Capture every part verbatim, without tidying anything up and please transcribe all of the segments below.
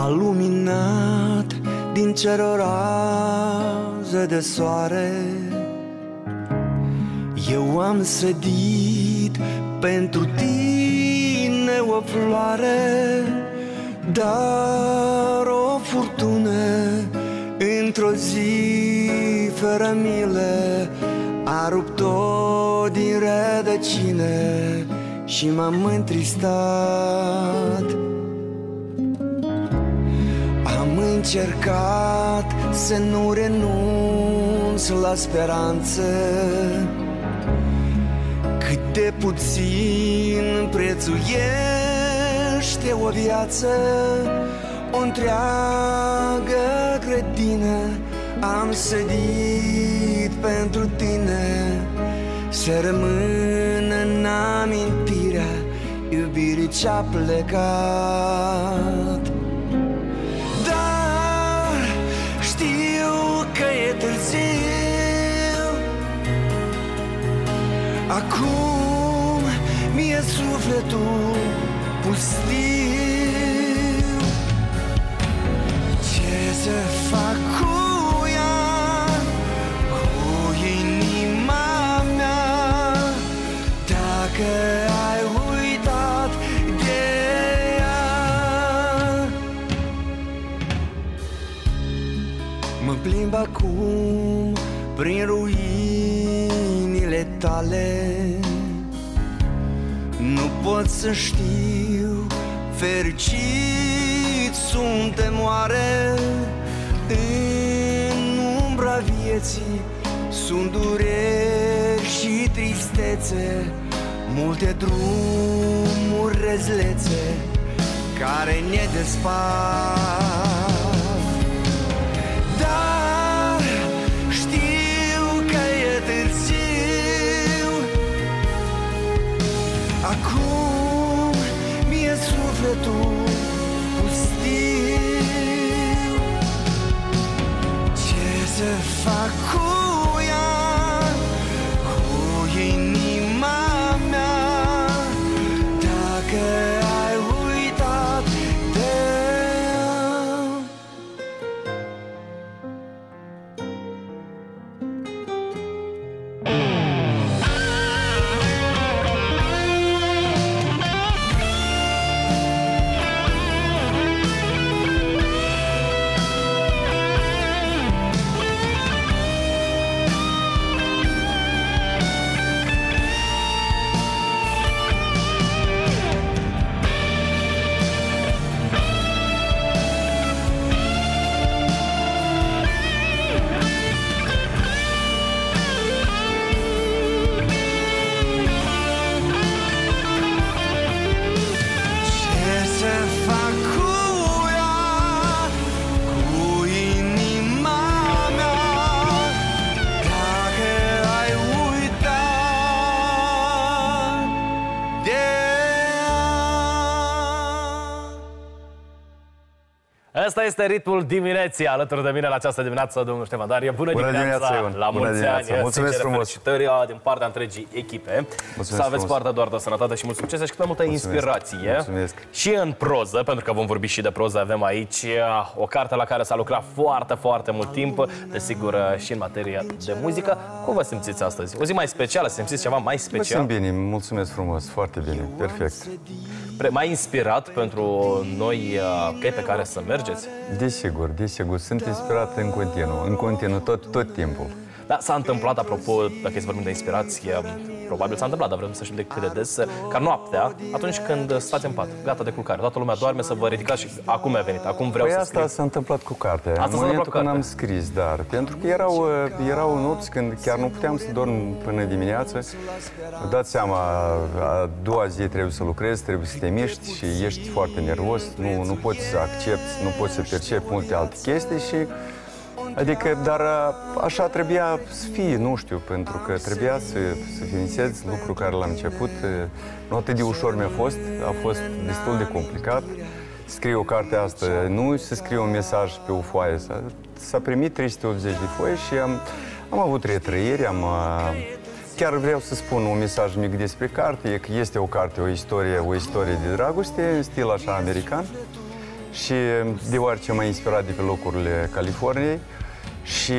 m-a luminat din cer o rază de soare. Eu am sădit pentru tine o floare, dar o furtună într-o zi fără milă a rupt-o din rădăcine și m-am întristat. Am încercat să nu renunț la speranță, cât de puțin prețuiește o viață. O întreagă grădină am sădit pentru tine, să rămână în amintirea iubirii ce-a plecat. Dar știu că e târziu, acum mi-e sufletul pustiu. Ce să fac cu ea, cu inima mea, dacă ai uitat de ea? Mă plimb acum prin ruinile tale, nu pot să știu, fericit suntem oare? În umbra vieții sunt dureri și tristețe, multe drumuri răzlețe care ne despart. Dar știu că e târziu, acum mi-e sufletul pustiu. Ce să fac cu ea, cu inima mea, dacă ai uitat de ea? Asta este ritmul dimineții. Alături de mine la această dimineață, domnul Ștefan Darie. Bună, bună dimineața, dimineața la mulți ani. Mulțumesc frumos. Felicitări din partea întregii echipe. Mulțumesc să aveți parte doar de sănătate și mult succes și cât mai multă Mulțumesc. inspirație. Mulțumesc. Și în proză, pentru că vom vorbi și de proză, avem aici o carte la care s-a lucrat foarte, foarte mult timp, desigur și în materie de muzică. Cum vă simțiți astăzi? O zi mai specială? Simțiți ceva mai special? Mă simt bine, mulțumesc frumos, foarte bine, perfect. M-a inspirat pentru noi căi pe care să mergeți? Desigur, desigur, sunt inspirat în continuu, în continuu, tot, tot timpul. Da, s-a întâmplat, apropo, dacă e să vorbim de inspirație, probabil s-a întâmplat, dar vrem să știm de cât de des, ca noaptea, atunci când stați în pat, gata de culcare, toată lumea doarme, să vă ridicați și acum mi-a venit, acum vreau păi să asta scriu. s-a întâmplat cu cartea, asta în momentul când am scris, dar pentru că erau, erau nopți când chiar nu puteam să dorm până dimineață. Dați seama, a doua zi trebuie să lucrezi, trebuie să te miști și ești foarte nervos, nu, nu poți să accepti, nu poți să percepi multe alte chestii și adică, dar așa trebuia să fie, nu știu, pentru că trebuia să, să finisez lucrul care l-am început. Nu atât de ușor mi-a fost, a fost destul de complicat. Scriu o carte asta, nu să scriu un mesaj pe o foaie. S-a primit trei sute optzeci de foi și am, am avut retrăiri, am... Chiar vreau să spun un mesaj mic despre carte, e că este o carte, o istorie, o istorie de dragoste, în stil așa american. și deoarece m-a inspirat de pe locurile Californiei și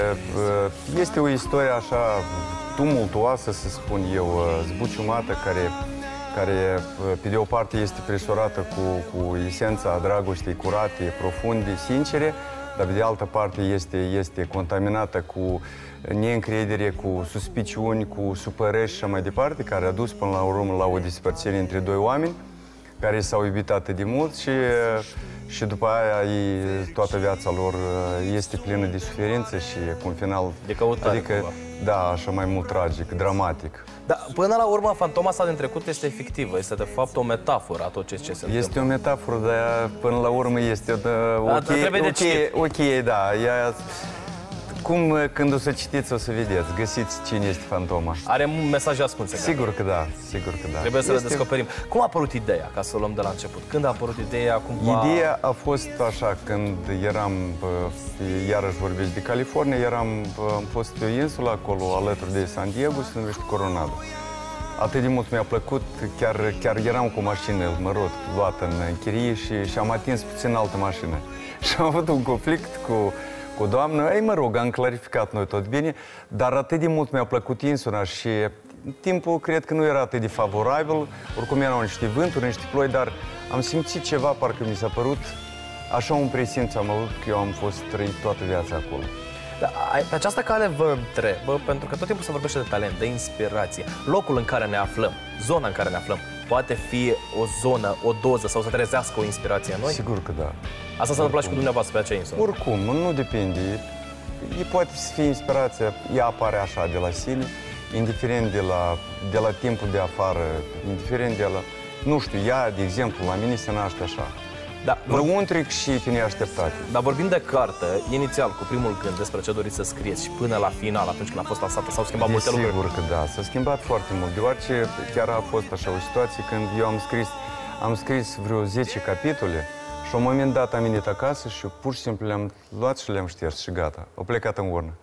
este o istorie așa tumultuoasă, să spun eu, zbuciumată, care, care pe de o parte este presorată cu, cu esența dragostei curate, profunde, sincere, dar pe de altă parte este, este contaminată cu neîncredere, cu suspiciuni, cu supărări și așa mai departe, care a dus până la urmă la o despărțire între doi oameni care s-au iubit atât de mult și, și după aia ei, toată viața lor este plină de suferință și cu un final, de căutare, adică, cumva. Da, așa mai mult tragic, dramatic. Da, până la urmă, fantoma asta din trecut este fictivă, este de fapt o metaforă a tot ce, ce se întâmplă. Este o metaforă, dar până la urmă este de, da, ok, trebuie de citit. ok, da, ea, cum când o să citiți, o să vedeți, găsiți cine este fantoma. Are mesaje ascunse. Sigur că da, sigur că da. Trebuie să este... le descoperim. Cum a apărut ideea, ca să o luăm de la început? Când a apărut ideea? Cumva... Ideea a fost așa, când eram, iarăși vorbesc de California, eram, am fost pe o insulă acolo, alături de San Diego, se numește Coronado. Atât de mult mi-a plăcut, chiar, chiar eram cu mașină, mă rog, luată în chirie și, și am atins puțin altă mașină. Și am avut un conflict cu cu o doamnă, ei, mă rog, am clarificat noi tot bine, dar atât de mult mi-a plăcut insula și timpul cred că nu era atât de favorabil, oricum erau niște vânturi, niște ploi, dar am simțit ceva, parcă mi s-a părut așa un presimț am avut că eu am fost trăit toată viața acolo. Da, pe această cale vă întreb, pentru că tot timpul se vorbește de talent, de inspirație, locul în care ne aflăm, zona în care ne aflăm, poate fi o zonă, o doză sau să trezească o inspirație în noi? Sigur că da. Asta s-a întâmplat și cu dumneavoastră pe acea insulă. Oricum, nu depinde. E poate să fie inspirația, ea apare așa de la sine, indiferent de la, de la timpul de afară, indiferent de la... Nu știu, ea, de exemplu, la mine se naște așa. Da, lăuntric și pe neașteptate. Dar vorbind de carte, inițial, cu primul gând despre ce doriți să scrieți și până la final, atunci când a fost lansată, s-au schimbat multe lucruri? Sigur că da, s-a schimbat foarte mult, deoarece chiar a fost așa o situație când eu am scris, am scris vreo zece capitole și la un moment dat am venit acasă și pur și simplu le-am luat și le-am șters și gata, au plecat în urnă.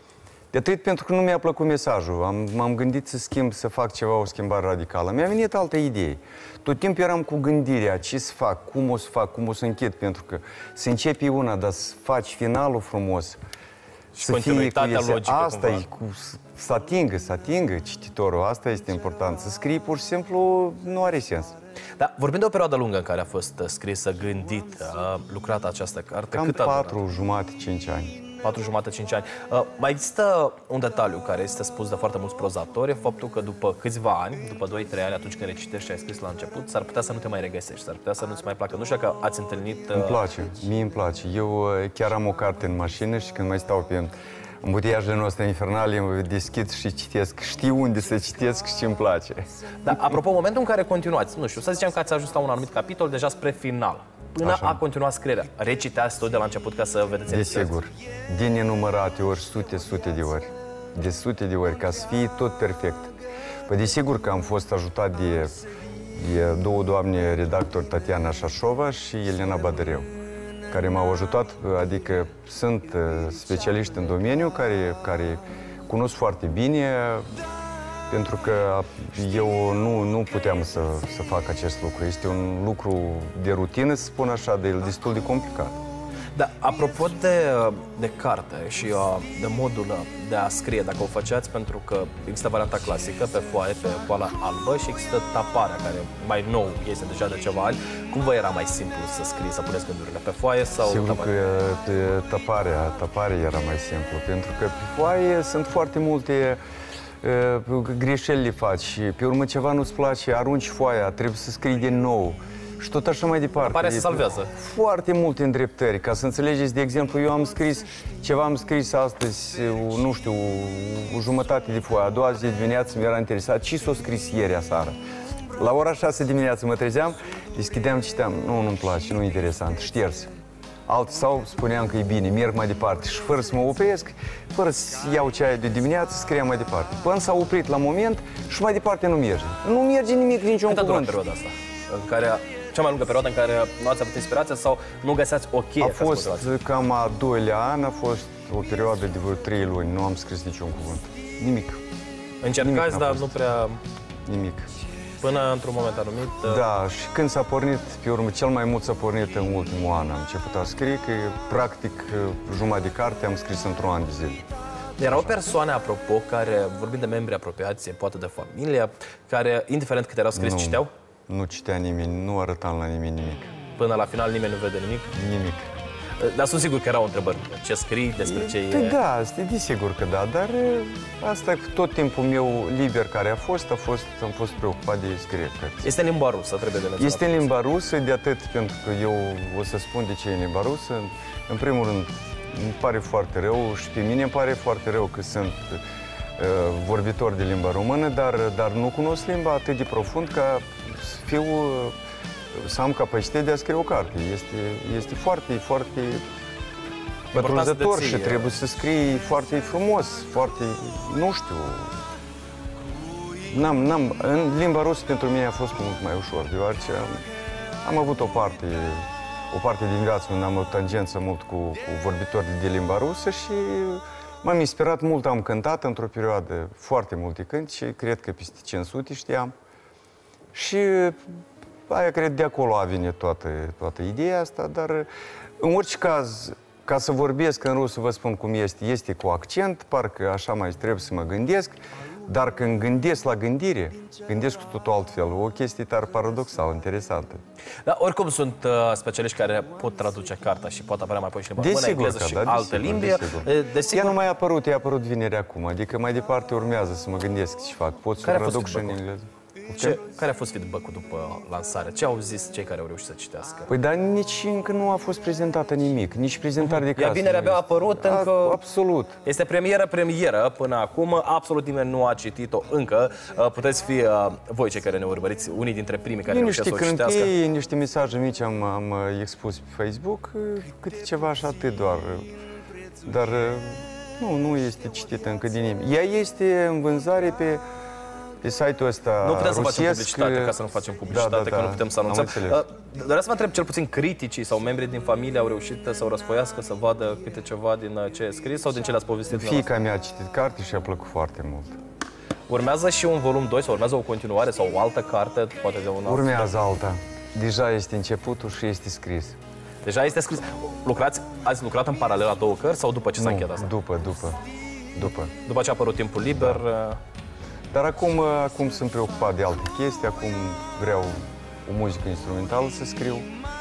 De atât pentru că nu mi-a plăcut mesajul, am, m-am gândit să schimb, să fac ceva, o schimbare radicală. Mi-a venit altă idee. Tot timpul eram cu gândirea, ce să fac, cum o să fac, cum o să închid, pentru că să începi una, dar să faci finalul frumos. Și să continuitatea fie, logică, asta e, cu, să atingă, să atingă cititorul, asta este important. Să scrii pur și simplu nu are sens. Da, vorbind de o perioadă lungă în care a fost scrisă, gândită, lucrată această carte, cam cât a patru jumate, cinci ani. patru jumate, cinci ani. Uh, mai există un detaliu care este spus de foarte mulți prozatori, faptul că după câțiva ani, după doi trei ani, atunci când recitești și ai scris la început, s-ar putea să nu te mai regăsești, s-ar putea să nu-ți mai placă. Nu știu că ați întâlnit... Uh... Îmi place, mie îmi place. Eu uh, chiar am o carte în mașină și când mai stau pe îmbutiajele noastre infernale, îmi deschid și citesc. Știu unde să citesc și ce îmi place. Da, apropo, momentul în care continuați, nu știu, să zicem că ați ajuns la un anumit capitol deja spre final. Până Așa. a continuat scrierea. Reciteați tot de la început ca să vedeți... Desigur. Din nenumărate ori, sute, sute de ori. De sute de ori, ca să fie tot perfect. Păi desigur că am fost ajutat de, de două doamne redactori, Tatiana Șașova și Elena Badăreu, care m-au ajutat, adică sunt specialiști în domeniu care, care cunosc foarte bine, pentru că eu nu, nu puteam să, să fac acest lucru. Este un lucru de rutină, să spun așa, de destul de complicat. Da, apropo de, de carte și de modul de a scrie, dacă o faceați, pentru că există varianta clasică pe foaie, pe poală albă și există taparea, care mai nou este deja de ceva ani. Cum vă era mai simplu să scrieți, să puneți gândurile pe foaie sau Sigur tapare? că pe taparea, taparea era mai simplu, pentru că pe foaie sunt foarte multe greșeli le faci și pe urmă ceva nu-ți place, arunci foaia, trebuie să scrii din nou și tot așa mai departe. Pare să salvează. Foarte multe îndreptări. Ca să înțelegeți, de exemplu, eu am scris ceva, am scris astăzi, nu știu, o jumătate de foaie, a doua zi de dimineață mi-era interesat ce s-o scris ieri aseară. La ora șase dimineață mă trezeam, deschideam, citeam, nu, nu-mi place, nu e interesant, șters. Alt sau spuneam că e bine, merg mai departe și fără să mă opresc, fără să iau ceaia de dimineață, scriam mai departe. Până s-a oprit la moment și mai departe nu merge. Nu merge nimic, niciun Cât a durat cuvânt. perioada asta? În care, cea mai lungă perioadă în care nu ați avut inspirație sau nu găseați o cheie? A fost cam a doilea an, a fost o perioadă de vreo trei luni, nu am scris niciun cuvânt. Nimic. Încercați, dar nu prea... Nimic. Până într-un moment anumit... Da, și când s-a pornit, pe urmă, cel mai mult s-a pornit în ultimul an. Am început a scrie, că practic jumătate de carte am scris într-un an de zile. Erau persoane, apropo, care, vorbind de membri apropiați, poate de familie, care, indiferent cât erau scris, nu, citeau? Nu citea nimeni, nu arătam la nimeni nimic. Până la final nimeni nu vede nimic? Nimic. Dar sunt sigur că erau întrebări. Ce scrii, despre ce păi e... Da, desigur că da, dar asta tot timpul meu liber care a fost, a fost, am fost preocupat de scrie cărți. Este în limba rusă, trebuie de menționat. Este în limba rusă, de atât pentru că eu o să spun de ce e în limba rusă. În primul rând, îmi pare foarte rău și pe mine îmi pare foarte rău că sunt uh, vorbitor de limba română, dar, dar nu cunosc limba atât de profund ca să fiu... Uh, să am capacitatea de a scrie o carte. Este, este foarte, foarte pătrunzător și trebuie să scrii foarte frumos, foarte, nu știu. N-am, n-am, în limba rusă pentru mine a fost mult mai ușor, deoarece am, am avut o parte, o parte din viață unde am o tangență mult cu, cu vorbitori de limba rusă și m-am inspirat mult, am cântat într-o perioadă foarte multe cânti și cred că peste cinci sute știam. Și aia, cred, de acolo a venit toată, toată ideea asta, dar în orice caz, ca să vorbesc în rusă, vă spun cum este, este cu accent, parcă așa mai trebuie să mă gândesc, dar când gândesc la gândire, gândesc cu totul altfel, o chestie tare paradoxală, interesantă. Da, oricum sunt uh, specialiști care pot traduce cartea și pot apărea mai apoi și limba română, engleză și da, alte limbi. Ea nu mai a apărut, ea a apărut vineri acum, adică mai departe urmează să mă gândesc ce fac, pot să o traduc și în engleză. Ce, care a fost feedback-ul după lansare? Ce au zis cei care au reușit să citească? Păi, dar nici încă nu a fost prezentată nimic, nici prezentare de casă. Ea vineri abia a apărut, încă... Absolut. Este premieră, premieră până acum, absolut nimeni nu a citit-o încă. Puteți fi voi cei care ne urmăriți, unii dintre primii care reușesc să o citească. Niște niște mesaje mici am, am expus pe Facebook, câte ceva și atât doar. Dar nu, nu este citită încă de nimeni. Ea este în vânzare pe... pe site-ul ăsta nu putem să rusesc, facem publicitate, ca să nu facem publicitate, da, da, da, că nu putem să anunțăm. Dar să mă întreb, cel puțin criticii sau membrii din familie au reușit să o răsfoiască, să vadă câte ceva din ce e scris sau din ce le-ați povestit? Fiica mea a citit carte și a plăcut foarte mult. Urmează și un volum doi sau urmează o continuare sau o altă carte, poate de un alt... Urmează alta. Deja este începutul și este scris. Deja este scris. Lucrați, ați lucrat în paralel la două cărți sau după ce s-a încheiat asta? după, după, după. După ce a apărut Timpul Liber... Da. Dar acum, acum sunt preocupat de alte chestii, acum vreau o muzică instrumentală să scriu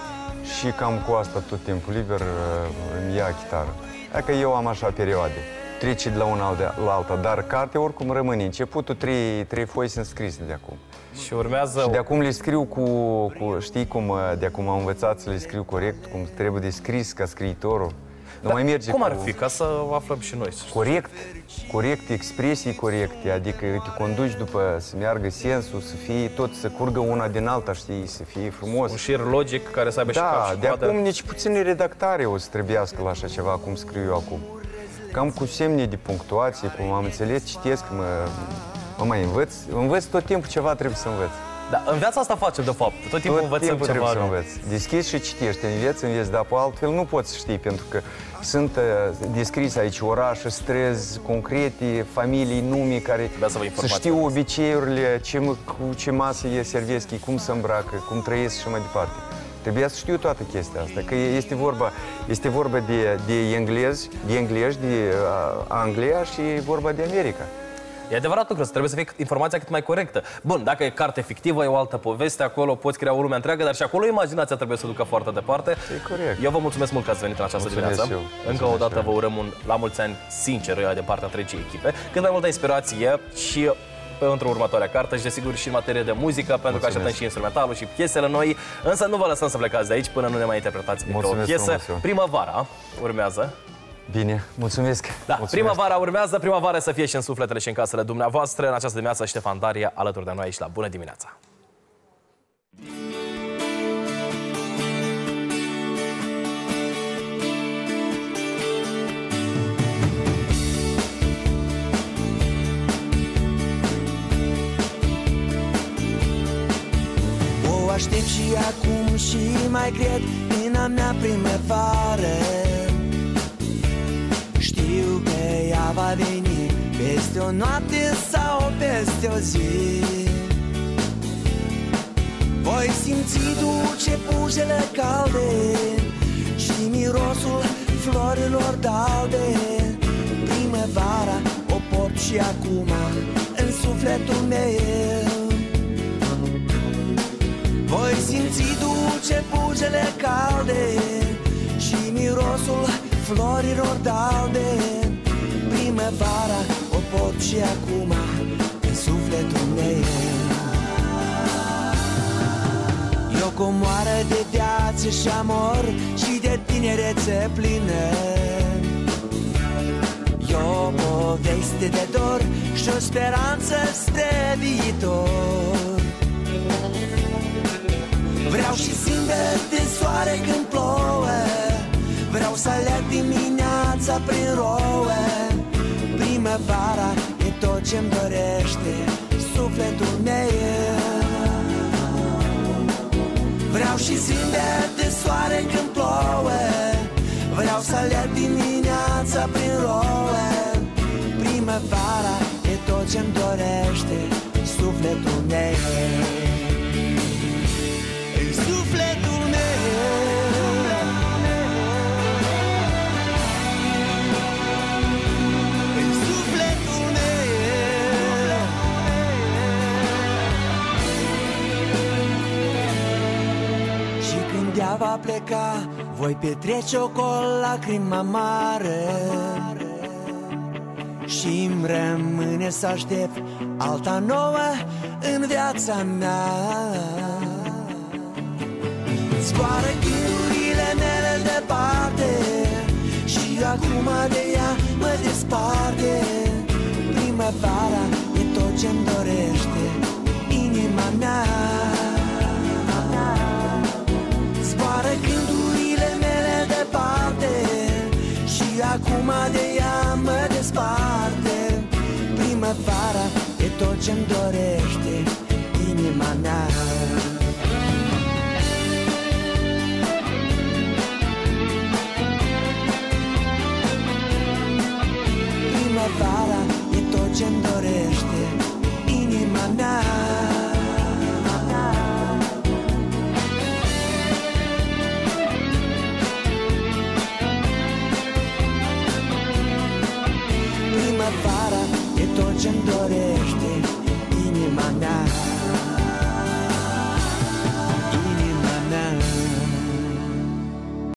și cam cu asta tot timpul liber îmi ia chitară. Dacă eu am așa perioade, trece de la una la alta, dar cartea oricum rămâne. Începutul, trei, trei foi sunt scrise de acum. Și urmează... Și de acum le scriu cu, cu, știi cum, de acum am învățat să le scriu corect, cum trebuie de scris ca scriitorul. Nu mai merge cum ar cu... fi, ca să aflăm și noi? Corect, corect, expresii corecte, adică te conduci după să meargă sensul, să fie tot, să curgă una din alta, știi, să fie frumos. Un șir logic care să aibă da, și cap și de coadă. acum nici puțin redactare o să trebuiască la așa ceva, cum scriu eu acum. Cam cu semne de punctuație, cum am înțeles, citesc, mă, mă mai învăț, învăț tot timpul ceva trebuie să învăț. Da, în viața asta facem, de fapt. Tot timpul Tot învățăm timpul ceva. Trebuie să înveți. Deschizi și citești, înveți, înveți, dar pe altfel nu poți să știi, pentru că sunt uh, descrise aici orașe, străzi concrete, familii, nume, care să, să știu obiceiurile, ce, cu ce masă e servesc, cum se îmbracă, cum trăiesc și mai departe. Trebuia să știu toată chestia asta, că este vorba, este vorba de, de englezi, de englezi, de uh, Anglia și e vorba de America. E adevărat că trebuie să fie informația cât mai corectă. Bun, dacă e carte fictivă, e o altă poveste, acolo poți crea o lume întreagă, dar și acolo imaginația trebuie să ducă foarte departe. E corect. Eu vă mulțumesc mult că ați venit în această mulțumesc dimineață. Eu. Încă o dată vă urăm un la mulți ani sincer de partea întregii echipe. Cât mai multă inspirație și într-o următoarea carte și desigur și în materie de muzică, pentru mulțumesc. Că așteptăm și instrumentalul și piesele noi, însă nu vă lăsăm să plecați de aici până nu ne mai interpretați într-o piesă. Primăvara urmează. Bine, mulțumesc! Da, mulțumesc. Primăvara urmează, primăvara să fie și în sufletele și în casele dumneavoastră. În această dimineață, Ștefan Daria, alături de noi aici la Bună Dimineața! O aștept și acum și mai cred în a mea primăvară. Știu că ea va veni peste o noapte sau peste o zi. Voi simți dulce buzele calde și mirosul florilor dalde. Primăvara o port și acum în sufletul meu. Voi simți dulce buzele calde și mirosul florilor dalde. Primăvara o port și acum în sufletul meu. E o comoară de viață și amor și de tinerețe plină. E o poveste de dor și o speranță spre viitor. Vreau și zâmbet de soare când plouă, vreau să alerg dimineața prin rouă. Primăvara e tot ce-mi dorește sufletul meu. Vreau și zâmbet de soare când plouă, vreau să alerg dimineața prin rouă. Primăvara e tot ce-mi dorește sufletul meu. Sufletul meu, sufletul meu. Și când ea va pleca, voi petrece o lacrimă mare și-mi rămâne să aștept alta nouă în viața mea. Zboară gândurile mele departe și acum de ea mă desparte. Primăvara e tot ce-mi dorește inima mea. Zboară gândurile mele departe și acum de ea mă desparte. Primăvara e tot ce-mi dorește inima mea.